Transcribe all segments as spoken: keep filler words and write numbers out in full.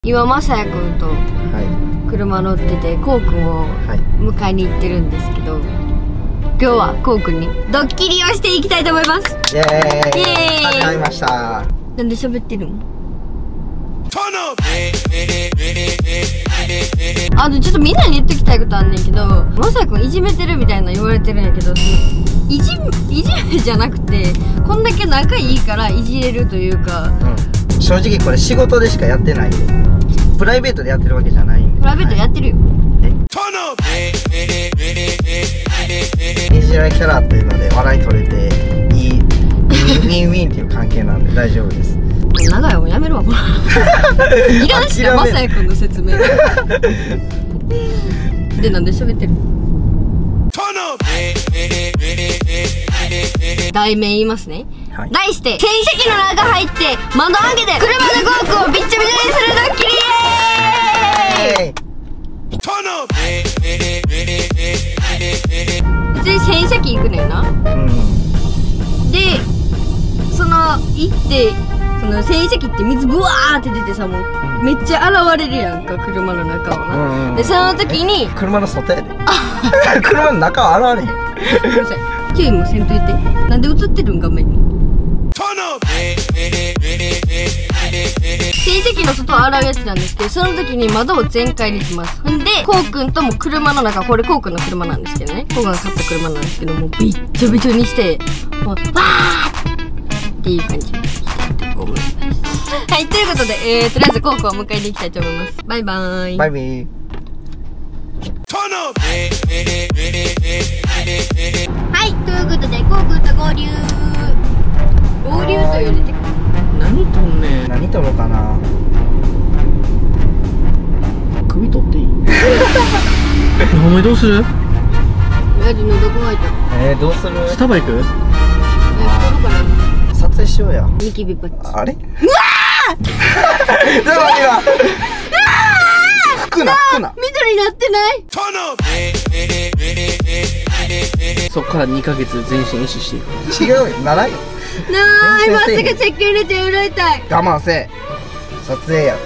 今まさやくんと車乗っててこうくんを迎えに行ってるんですけど、今日はこうくんにドッキリをしていきたいと思います。 イエーイ、 イエーイ、 始まりました。 なんで喋ってるの？あのちょっとみんなに言っておきたいことあんねんけど、まさやくんいじめてるみたいな言われてるんやけど、いじいじめじゃなくて、こんだけ仲いいからいじれるというか、 うん、正直これ仕事でしかやってないよ。プライベートでやってるわけじゃないんで。 プライベートやってるよ。 えいじられキャラというので笑い取れていいウィンウィンウィンっていう関係なんで大丈夫です。 長いもんやめるわ、これ。いらんしな、まさやくんの説明。で、なんで喋ってる？題名言いますね。はい、題して、洗車機の中入って窓開けて車でゴークをびっちゃびちゃにするドッキリイエーイ。普通に洗車機行くねんな。うん、で、その行ってその洗車機って水ブワーって出てさ、もうめっちゃ現れるやんか、車の中をな。うん、でその時に車の外やで。車の中は現れへん。すいません、 注意もせんといて。なんで映ってるん画面に。洗車機の外を洗うやつなんですけど、その時に窓を全開にします。んでこうくんとも車の中、これこうくんの車なんですけどね、こうくんが買った車なんですけども、びっちょびちょにしてもうわーっていう感じにしたいと思います。はい、ということで、えー、とりあえずこうくんを迎えに行きたいと思います。バイバーイ。 バイビー。 はい、ということでこうくんと合流合流と言われて、 何とんねん。何とろうかな。首取っていい？お前どうする？ マジ喉乾いた。 えー、どうする？スタバ行く？えー、 行こうかな。 撮影しようや。 ニキビパッチ。 あれ？うわー！でも今吹くな吹くな。 緑になってない。 そっからにかげつ全身壊死していく。違うよ、ならんよ。 なあ、今すぐ石鹸入れて洗いたい。 我慢せえ。撮影や。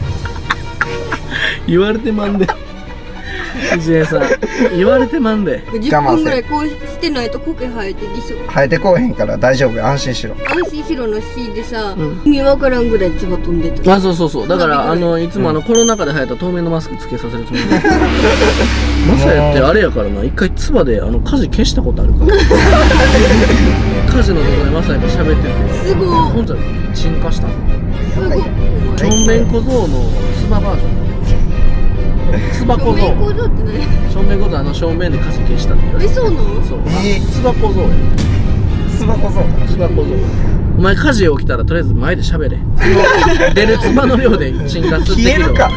言われてまんで。藤江さん、言われてまんで。 じゅっぷんぐらいこうしてないと苔生えてきそう。 生えてこうへんから大丈夫、安心しろ。 安心しろの C でさ、意味わからんぐらい唾飛んでた。 あ、そうそうそう。だからあのいつもあのコロナ禍で流行った透明のマスクつけさせるつもりで。マサヤってあれやからな、一回唾であの火事消したことあるから。火事のところでマサヤが喋ってて、 すごい。 ほんじゃ鎮火したの。 すごい。 しょんべん小僧の唾バージョン。つば小僧。 しょんべん小僧って何？ しょんべん小僧、あのしょんべんで火事消したって。 え、そうなの？ そう。つば小僧や。 つば小僧。 つば小僧。お前火事起きたらとりあえず前で喋れ。出るつばの量で鎮火する。 消えるか。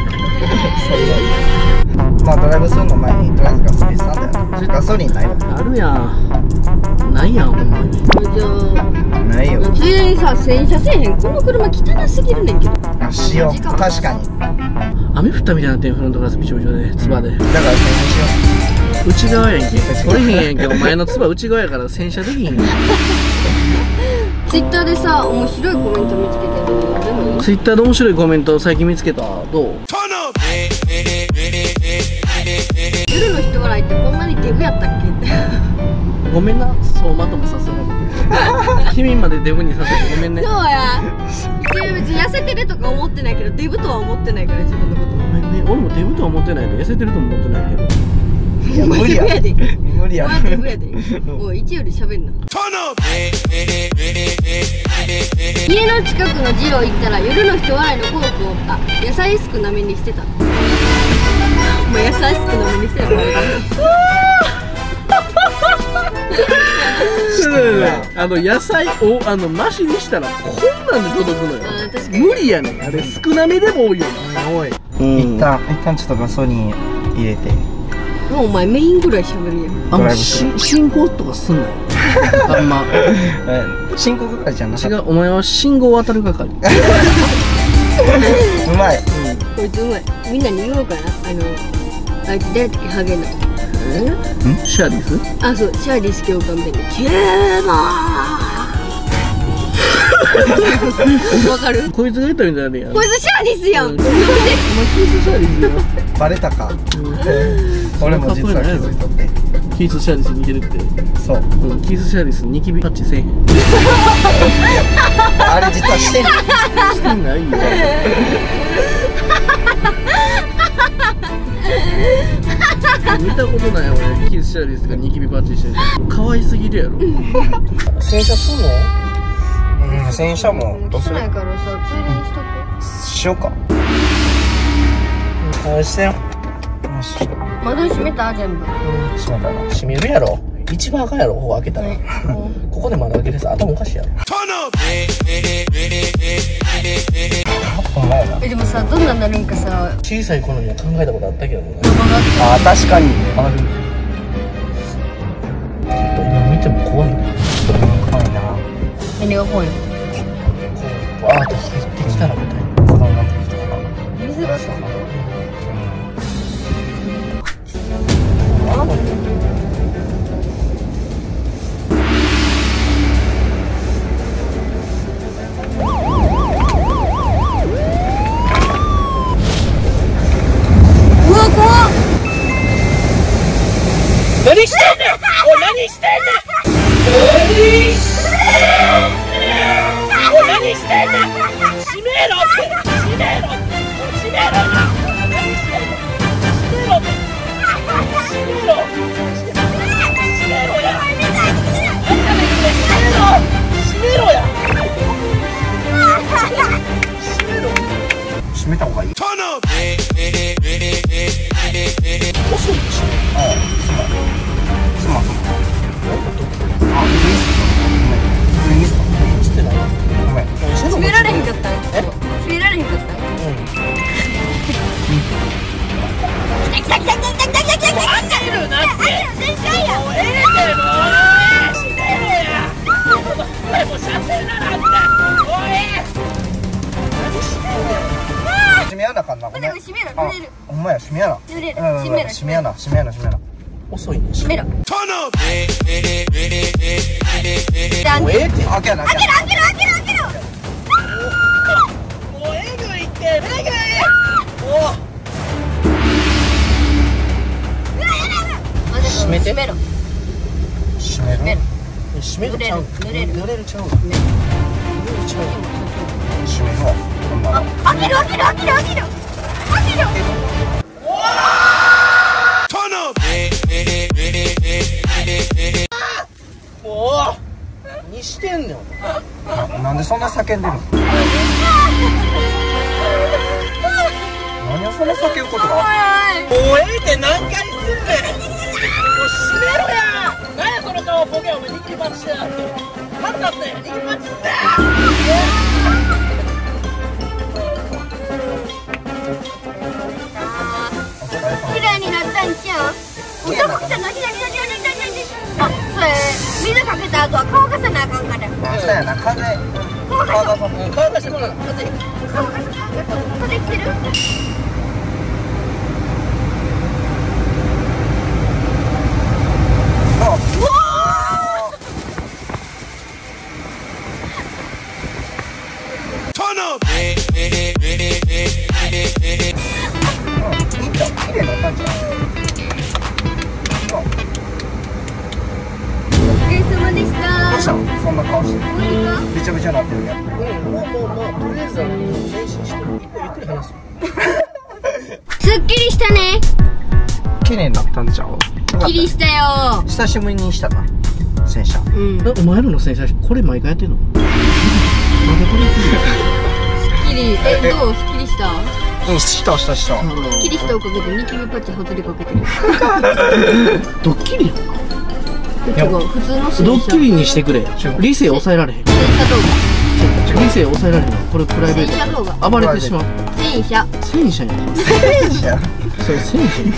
まあドライブするの前にとりあえずガソリンスタンドやな。ガソリンないの？ あるやん。ないやん、ほんまに。 じゃあないよ。 ついでにさ、洗車せえへん。この車汚すぎるねんけど。 あ、しよう。確かに。 雨降ったみたいになってん、フロントガラスびちょびちょで、つばで。だから洗車しよう。内側やんけ。取れへんやんけ。お前のつば内側やから洗車できへんやん。 ツイッターでさ、面白いコメント見つけてるのでもいい？ ツイッターで面白いコメント最近見つけた。どう？ 夜の人笑いってこんなにデブやったっけ？ ごめんな、そうまとめさせられて。君までデブにさせてごめんね。 そうや。別に痩せてるとか思ってないけど、デブとは思ってないから自分のこと。 ごめんね、俺もデブとは思ってないで、痩せてるとも思ってないけど。 いや、無理やで。無理や。 デブやで。もう一より喋んな。家の近くの二郎行ったら夜の人笑いのコークをあ野菜少なめにしてた。もう野菜少なめにしてた。 あの野菜をあのマシにしたらこんなんで届くのよ。無理やねん。あれ少なめでも多いよな。 多い。一旦一旦ちょっとガソリン入れて。 もうお前メインぐらい喋るやん。 あんま進行とかすんなよ。あんま進行係じゃなかった。 違う、お前は信号渡る係。うまい。 こいつうまい。みんなに言おうかな。あのあいつ誰だっけ、ハゲの。 え？シャーディス？ あ、そう、シャーディス共感弁で。キューモーわかる？ こいつが言ったみたいなやん。 こいつシャアですやん。 お前キースシャーリスよ。 バレたか。俺も実は気づいとって。 キースシャーリス似てるって。 そう。 うん、キースシャーリスニキビパッチせえへん。 あれ実はしてんの。 してないよ。見たことない俺、キースシャーリスがニキビパッチしてる。可愛すぎるやろ。洗車すんの？ うん、洗車もどうする？ ないからさ、ついでにしとく。 しようか。 あ、してよ。 窓閉めた？全部。 閉めたな。 閉めるやろ。一番赤やろ、ここ開けたら。ここで窓開けてさ、頭おかしいやろ。 え、でもさ、どんなんなるんかさ。 小さい頃には考えたことあったけどね。 あ、確かに。ある。 今見ても怖い。 怖いな。 何が怖いの？ わーって入ってきたらみたいな。 子供になってきたから。 水がさ。 何してんねん！おい、何してんねん！おい、何してんねん！閉めろって！閉めろって！閉めろな！何してんねん！閉めろって！閉めろ！閉めろや！閉めろや！閉めろ！ 閉めた方がいい。 遅いでしょ。 ああ、妻妻。あ、いいっすか。ごめん。いいっすか。 してない。 ごめん。 閉められへんかったん？え？閉められへんかったん？来た来た来た来た来た来た来た来た来た。 開けるなって。 全開や。 もうええってもう。閉めろや。これもう車線ならって。おい。何してんねん。 閉めやなあかんな。ごめん。 閉めろ、濡れる。 ほんまや、閉めやな。 濡れる。 うん、 閉めろ。 閉めやな、閉めやな、閉めやな。 遅いね。 閉めろ。 もうええって。 開けやな。 開けろ開けろ開けろ開けろ。 もうえぐいって。えぐい。おお。閉めて。 閉めろ。 閉める。 閉めるちゃう。 濡れる。 濡れるちゃう。濡れるちゃう。 閉めるわ。 あ、開けろ開けろ開けろ開けろ。開けろ。 もう何してんねん。 な、なんでそんな叫んでるの？何をそんな叫ぶことが？ もうええって何回すんねん。もう閉めろや。何やその顔ボケ。お前握り待ちしてやって。腹立って握り待ちして。 綺麗になったんちゃう？男来たの？あ、それ水かけた後は乾かさなあかんから。 そうやな、風。 乾かそう。 乾かしてもらう。風。 乾かそう。風来てる？ あ、 うわいいんだ。綺麗な感じ。 お疲れ様でした。 どうしたの？そんな顔して。 何が？ びちゃびちゃなってるやん。 うん、もうもうもうとりあえずあの前進してゆっくり話す。 すっきりしたね。 綺麗になったんちゃう？ すっきりしたよ。 久しぶりにしたな。洗車。 うん。 え、お前らの洗車これ毎回やってんの？なんでこれやってんの？ すっきり。え、どう？すっきりした？ うん、したしたした。 すっきりしたおかげでニキビパッチほつりかけてる。 ドッキリ？ 違う、普通の洗車。 ドッキリにしてくれ。理性抑えられへん。 洗車動理性抑えられへん。これプライベート。 洗車動画。 暴れてしまう。 画。洗車。 戦車やん。 洗車。 それ戦車。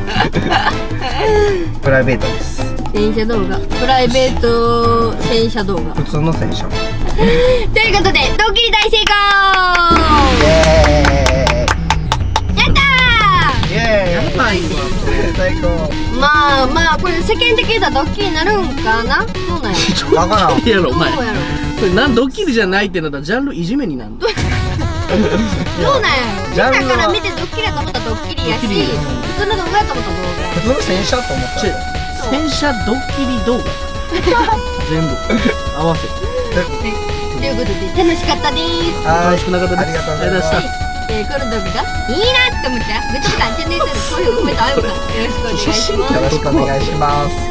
プライベートです。 洗車動画。プライベート洗車動画。 普通の洗車。 ということで、ドッキリ大成功。 イエーイ。 やったイエーイ。 やばいわ。 最高。 ー。まああまあこれ世間的に言うたらドッキリになるんかな。そうなんやわからん。 いやろお前そうやろこれなんドッキリじゃないってなったらジャンルいじめになるの。 そうなんやろ。みんジャンルはなから見てドッキリやと思ったらドッキリやし、 ドッキリ普通の動画やと思ったら動画。 普通の戦車と思ったよ。 戦車ドッキリ動画全部合わせてということで楽しかったです。 はい楽しくなかったです。 ありがとうございましたありがとうございました。 えー、この動画がいいなって思ったらグッドボタンチャンネル登録高評価ボタンあるからよろしくお願いします。 よろしくお願いします。